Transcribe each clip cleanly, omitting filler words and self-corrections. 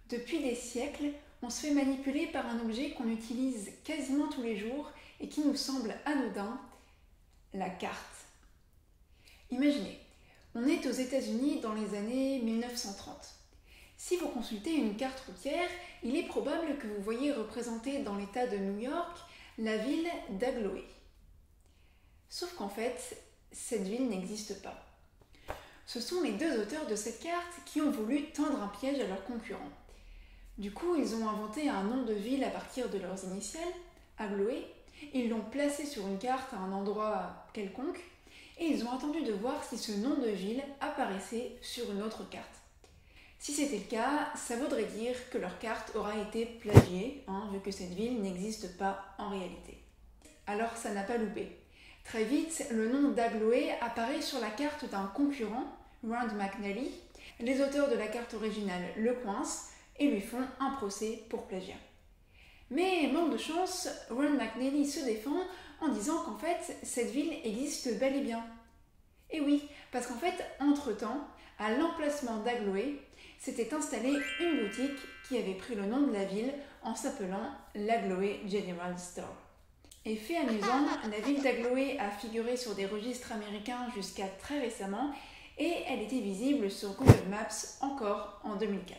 Depuis des siècles, on se fait manipuler par un objet qu'on utilise quasiment tous les jours et qui nous semble anodin, la carte. Imaginez, on est aux États-Unis dans les années 1930. Si vous consultez une carte routière, il est probable que vous voyez représentée dans l'État de New York la ville d'Agloé. Sauf qu'en fait, cette ville n'existe pas. Ce sont les deux auteurs de cette carte qui ont voulu tendre un piège à leurs concurrents. Du coup, ils ont inventé un nom de ville à partir de leurs initiales, Agloé. Ils l'ont placé sur une carte à un endroit quelconque et ils ont attendu de voir si ce nom de ville apparaissait sur une autre carte. Si c'était le cas, ça voudrait dire que leur carte aura été plagiée, vu que cette ville n'existe pas en réalité. Alors ça n'a pas loupé. Très vite, le nom d'Agloé apparaît sur la carte d'un concurrent, Rand McNally. Les auteurs de la carte originale le coincent et lui font un procès pour plagiat. Mais manque de chance, Rand McNally se défend en disant qu'en fait, cette ville existe bel et bien. Et oui, parce qu'en fait, entre-temps, à l'emplacement d'Agloé, s'était installée une boutique qui avait pris le nom de la ville en s'appelant l'Agloé General Store. Et fait amusant, la ville d'Agloé a figuré sur des registres américains jusqu'à très récemment et elle était visible sur Google Maps encore en 2004.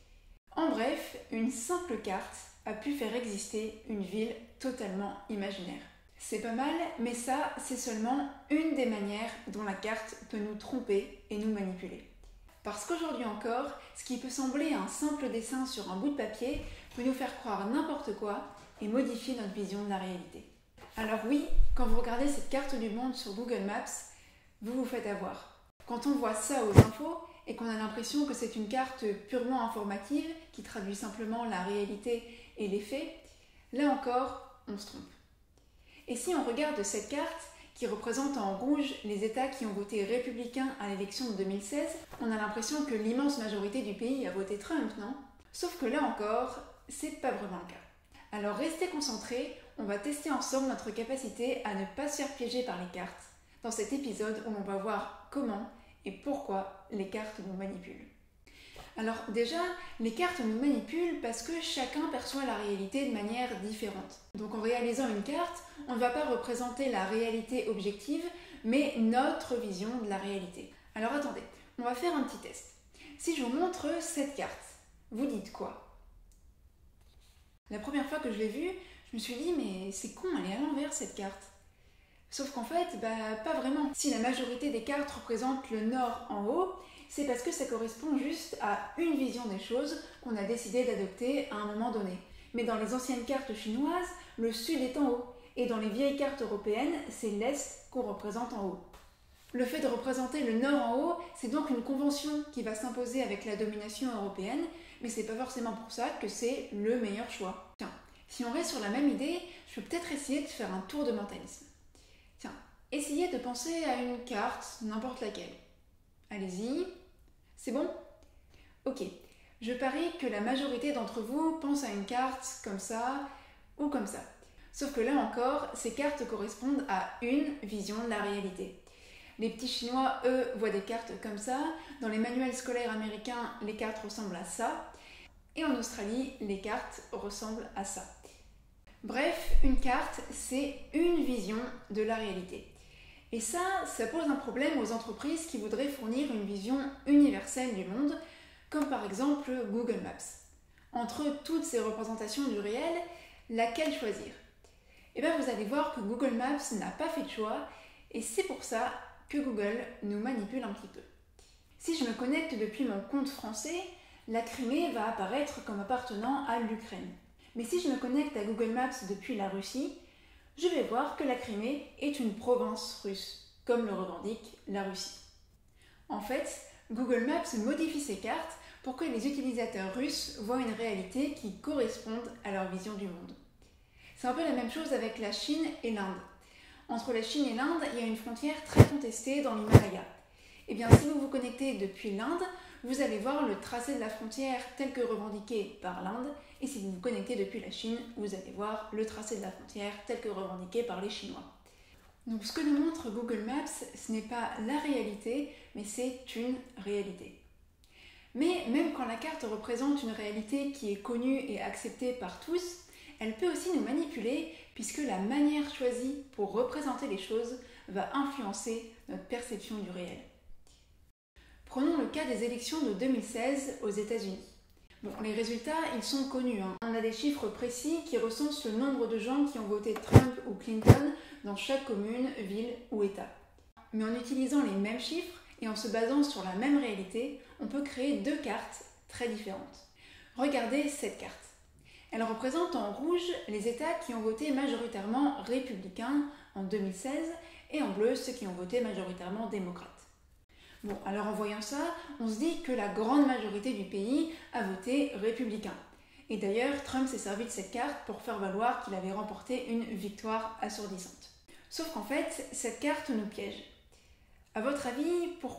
En bref, une simple carte a pu faire exister une ville totalement imaginaire. C'est pas mal, mais ça, c'est seulement une des manières dont la carte peut nous tromper et nous manipuler. Parce qu'aujourd'hui encore, ce qui peut sembler un simple dessin sur un bout de papier peut nous faire croire n'importe quoi et modifier notre vision de la réalité. Alors oui, quand vous regardez cette carte du monde sur Google Maps, vous vous faites avoir. Quand on voit ça aux infos et qu'on a l'impression que c'est une carte purement informative qui traduit simplement la réalité et les faits, là encore, on se trompe. Et si on regarde cette carte, qui représente en rouge les États qui ont voté républicain à l'élection de 2016, on a l'impression que l'immense majorité du pays a voté Trump, non? Sauf que là encore, c'est pas vraiment le cas. Alors restez concentrés, on va tester ensemble notre capacité à ne pas se faire piéger par les cartes, dans cet épisode où on va voir comment et pourquoi les cartes nous manipulent. Alors déjà, les cartes nous manipulent parce que chacun perçoit la réalité de manière différente. Donc en réalisant une carte, on ne va pas représenter la réalité objective, mais notre vision de la réalité. Alors attendez, on va faire un petit test. Si je vous montre cette carte, vous dites quoi? La première fois que je l'ai vue, je me suis dit mais c'est con, elle est à l'envers cette carte. Sauf qu'en fait, pas vraiment. Si la majorité des cartes représentent le nord en haut, c'est parce que ça correspond juste à une vision des choses qu'on a décidé d'adopter à un moment donné. Mais dans les anciennes cartes chinoises, le sud est en haut. Et dans les vieilles cartes européennes, c'est l'est qu'on représente en haut. Le fait de représenter le nord en haut, c'est donc une convention qui va s'imposer avec la domination européenne, mais c'est pas forcément pour ça que c'est le meilleur choix. Tiens, si on reste sur la même idée, je peux peut-être essayer de faire un tour de mentalisme. Tiens, essayez de penser à une carte, n'importe laquelle. Allez-y. C'est bon? Ok. Je parie que la majorité d'entre vous pense à une carte comme ça ou comme ça. Sauf que là encore, ces cartes correspondent à une vision de la réalité. Les petits Chinois, eux, voient des cartes comme ça. Dans les manuels scolaires américains, les cartes ressemblent à ça. Et en Australie, les cartes ressemblent à ça. Bref, une carte, c'est une vision de la réalité. Et ça pose un problème aux entreprises qui voudraient fournir une vision universelle du monde, comme par exemple Google Maps. Entre toutes ces représentations du réel, laquelle choisir? Et bien vous allez voir que Google Maps n'a pas fait de choix, et c'est pour ça que Google nous manipule un petit peu. Si je me connecte depuis mon compte français, la Crimée va apparaître comme appartenant à l'Ukraine. Mais si je me connecte à Google Maps depuis la Russie, je vais voir que la Crimée est une province russe, comme le revendique la Russie. En fait, Google Maps modifie ses cartes pour que les utilisateurs russes voient une réalité qui corresponde à leur vision du monde. C'est un peu la même chose avec la Chine et l'Inde. Entre la Chine et l'Inde, il y a une frontière très contestée dans l'Himalaya. Et bien, si vous vous connectez depuis l'Inde, vous allez voir le tracé de la frontière tel que revendiqué par l'Inde, et si vous vous connectez depuis la Chine, vous allez voir le tracé de la frontière tel que revendiqué par les Chinois. Donc ce que nous montre Google Maps, ce n'est pas la réalité, mais c'est une réalité. Mais même quand la carte représente une réalité qui est connue et acceptée par tous, elle peut aussi nous manipuler puisque la manière choisie pour représenter les choses va influencer notre perception du réel. Prenons le cas des élections de 2016 aux États-Unis. Bon, les résultats, ils sont connus. On a des chiffres précis qui recensent le nombre de gens qui ont voté Trump ou Clinton dans chaque commune, ville ou État. Mais en utilisant les mêmes chiffres et en se basant sur la même réalité, on peut créer deux cartes très différentes. Regardez cette carte. Elle représente en rouge les États qui ont voté majoritairement républicains en 2016 et en bleu ceux qui ont voté majoritairement démocrates. Bon, alors en voyant ça, on se dit que la grande majorité du pays a voté républicain. Et d'ailleurs, Trump s'est servi de cette carte pour faire valoir qu'il avait remporté une victoire assourdissante. Sauf qu'en fait, cette carte nous piège. À votre avis, pourquoi ?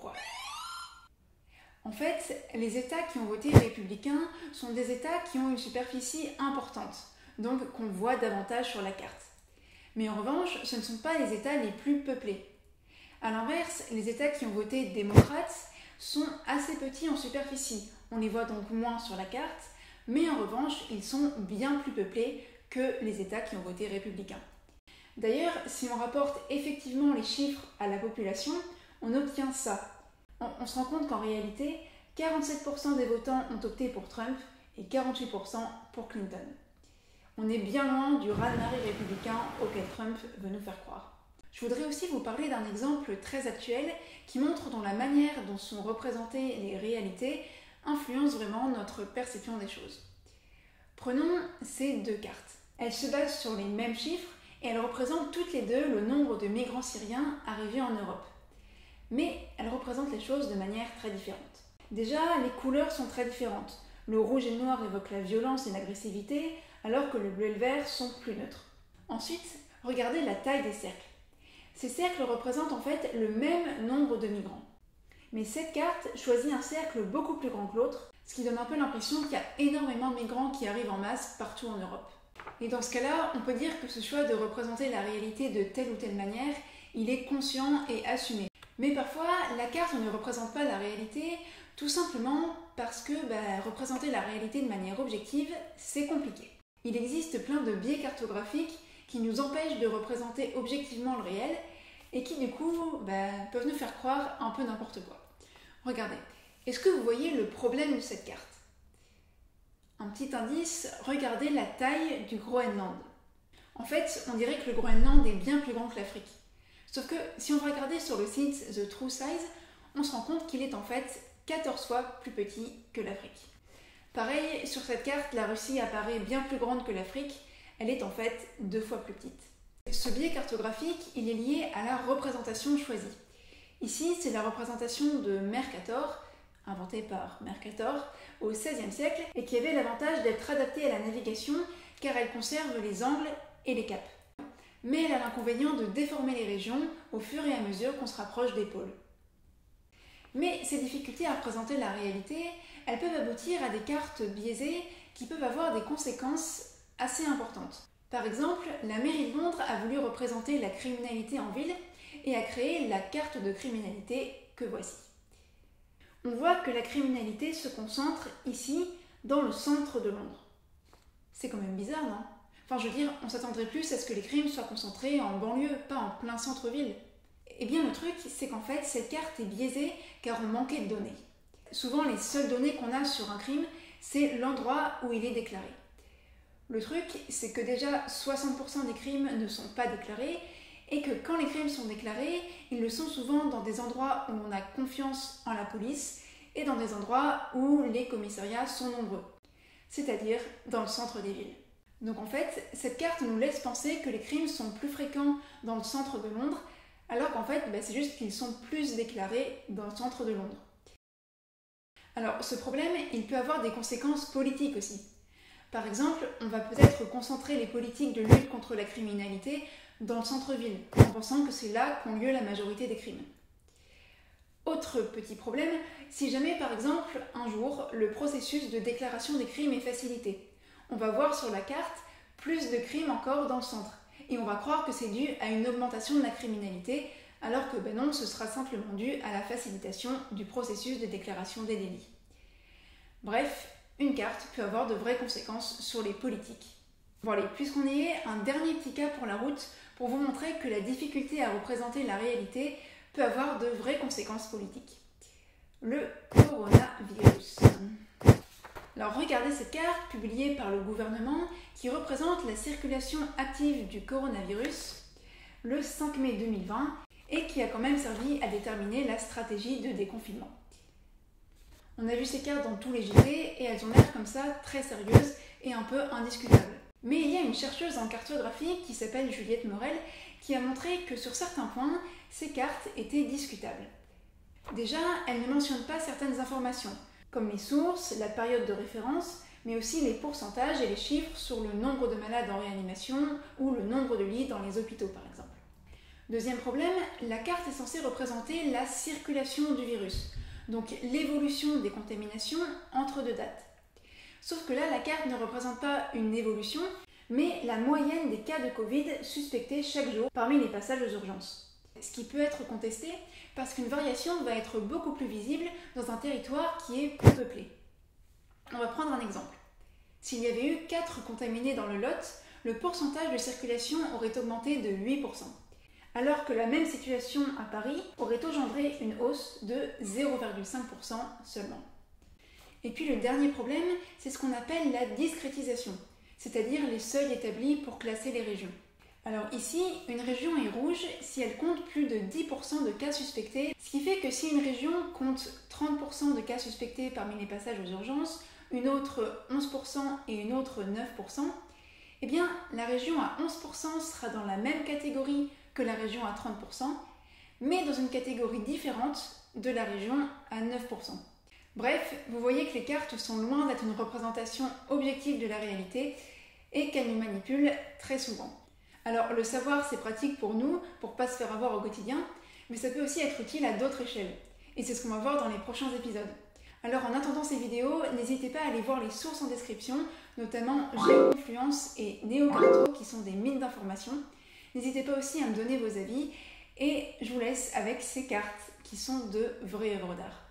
En fait, les États qui ont voté républicain sont des États qui ont une superficie importante, donc qu'on voit davantage sur la carte. Mais en revanche, ce ne sont pas les États les plus peuplés. A l'inverse, les États qui ont voté démocrates sont assez petits en superficie. On les voit donc moins sur la carte, mais en revanche, ils sont bien plus peuplés que les États qui ont voté républicain. D'ailleurs, si on rapporte effectivement les chiffres à la population, on obtient ça. On se rend compte qu'en réalité, 47% des votants ont opté pour Trump et 48% pour Clinton. On est bien loin du raz-de-marée républicain auquel Trump veut nous faire croire. Je voudrais aussi vous parler d'un exemple très actuel qui montre dont la manière dont sont représentées les réalités influence vraiment notre perception des choses. Prenons ces deux cartes. Elles se basent sur les mêmes chiffres et elles représentent toutes les deux le nombre de migrants syriens arrivés en Europe. Mais elles représentent les choses de manière très différente. Déjà, les couleurs sont très différentes. Le rouge et le noir évoquent la violence et l'agressivité, alors que le bleu et le vert sont plus neutres. Ensuite, regardez la taille des cercles. Ces cercles représentent en fait le même nombre de migrants. Mais cette carte choisit un cercle beaucoup plus grand que l'autre, ce qui donne un peu l'impression qu'il y a énormément de migrants qui arrivent en masse partout en Europe. Et dans ce cas-là, on peut dire que ce choix de représenter la réalité de telle ou telle manière, il est conscient et assumé. Mais parfois, la carte ne représente pas la réalité, tout simplement parce que représenter la réalité de manière objective, c'est compliqué. Il existe plein de biais cartographiques qui nous empêchent de représenter objectivement le réel et qui du coup peuvent nous faire croire un peu n'importe quoi. Regardez, est-ce que vous voyez le problème de cette carte ? Un petit indice, regardez la taille du Groenland. En fait, on dirait que le Groenland est bien plus grand que l'Afrique. Sauf que si on va regarder sur le site The True Size, on se rend compte qu'il est en fait 14 fois plus petit que l'Afrique. Pareil, sur cette carte, la Russie apparaît bien plus grande que l'Afrique, elle est en fait 2 fois plus petite. Ce biais cartographique, il est lié à la représentation choisie. Ici, c'est la représentation de Mercator, inventée par Mercator, au XVIe siècle, et qui avait l'avantage d'être adaptée à la navigation car elle conserve les angles et les caps. Mais elle a l'inconvénient de déformer les régions au fur et à mesure qu'on se rapproche des pôles. Mais ces difficultés à représenter la réalité, elles peuvent aboutir à des cartes biaisées qui peuvent avoir des conséquences assez importantes. Par exemple, la mairie de Londres a voulu représenter la criminalité en ville et a créé la carte de criminalité que voici. On voit que la criminalité se concentre ici, dans le centre de Londres. C'est quand même bizarre, non ? Enfin, je veux dire, on s'attendrait plus à ce que les crimes soient concentrés en banlieue, pas en plein centre-ville. Eh bien, le truc, c'est qu'en fait, cette carte est biaisée car on manquait de données. Souvent, les seules données qu'on a sur un crime, c'est l'endroit où il est déclaré. Le truc, c'est que déjà 60% des crimes ne sont pas déclarés et que quand les crimes sont déclarés, ils le sont souvent dans des endroits où on a confiance en la police et dans des endroits où les commissariats sont nombreux, c'est-à-dire dans le centre des villes. Donc en fait, cette carte nous laisse penser que les crimes sont plus fréquents dans le centre de Londres, alors qu'en fait, c'est juste qu'ils sont plus déclarés dans le centre de Londres. Alors ce problème, il peut avoir des conséquences politiques aussi. Par exemple, on va peut-être concentrer les politiques de lutte contre la criminalité dans le centre-ville, en pensant que c'est là qu'ont lieu la majorité des crimes. Autre petit problème, si jamais par exemple, un jour, le processus de déclaration des crimes est facilité, on va voir sur la carte plus de crimes encore dans le centre, et on va croire que c'est dû à une augmentation de la criminalité, alors que non, ce sera simplement dû à la facilitation du processus de déclaration des délits. Bref, une carte peut avoir de vraies conséquences sur les politiques. Bon allez, puisqu'on y est, un dernier petit cas pour la route pour vous montrer que la difficulté à représenter la réalité peut avoir de vraies conséquences politiques. Le coronavirus. Alors regardez cette carte publiée par le gouvernement qui représente la circulation active du coronavirus le 5 mai 2020 et qui a quand même servi à déterminer la stratégie de déconfinement. On a vu ces cartes dans tous les JT et elles ont l'air comme ça très sérieuses et un peu indiscutables. Mais il y a une chercheuse en cartographie qui s'appelle Juliette Morel qui a montré que sur certains points, ces cartes étaient discutables. Déjà, elle ne mentionne pas certaines informations, comme les sources, la période de référence, mais aussi les pourcentages et les chiffres sur le nombre de malades en réanimation ou le nombre de lits dans les hôpitaux par exemple. Deuxième problème, la carte est censée représenter la circulation du virus, donc l'évolution des contaminations entre deux dates. Sauf que là, la carte ne représente pas une évolution, mais la moyenne des cas de Covid suspectés chaque jour parmi les passages aux urgences. Ce qui peut être contesté parce qu'une variation va être beaucoup plus visible dans un territoire qui est peu peuplé. On va prendre un exemple. S'il y avait eu 4 contaminés dans le Lot, le pourcentage de circulation aurait augmenté de 8%, alors que la même situation à Paris aurait engendré une hausse de 0,5% seulement. Et puis le dernier problème, c'est ce qu'on appelle la discrétisation, c'est-à-dire les seuils établis pour classer les régions. Alors ici, une région est rouge si elle compte plus de 10% de cas suspectés, ce qui fait que si une région compte 30% de cas suspectés parmi les passages aux urgences, une autre 11% et une autre 9%, eh bien la région à 11% sera dans la même catégorie que la région à 30%, mais dans une catégorie différente de la région à 9%. Bref, vous voyez que les cartes sont loin d'être une représentation objective de la réalité et qu'elles nous manipulent très souvent. Alors le savoir c'est pratique pour nous, pour pas se faire avoir au quotidien, mais ça peut aussi être utile à d'autres échelles. Et c'est ce qu'on va voir dans les prochains épisodes. Alors en attendant ces vidéos, n'hésitez pas à aller voir les sources en description, notamment Géoconfluence et Néocarto qui sont des mines d'informations. N'hésitez pas aussi à me donner vos avis et je vous laisse avec ces cartes qui sont de vraies œuvres d'art.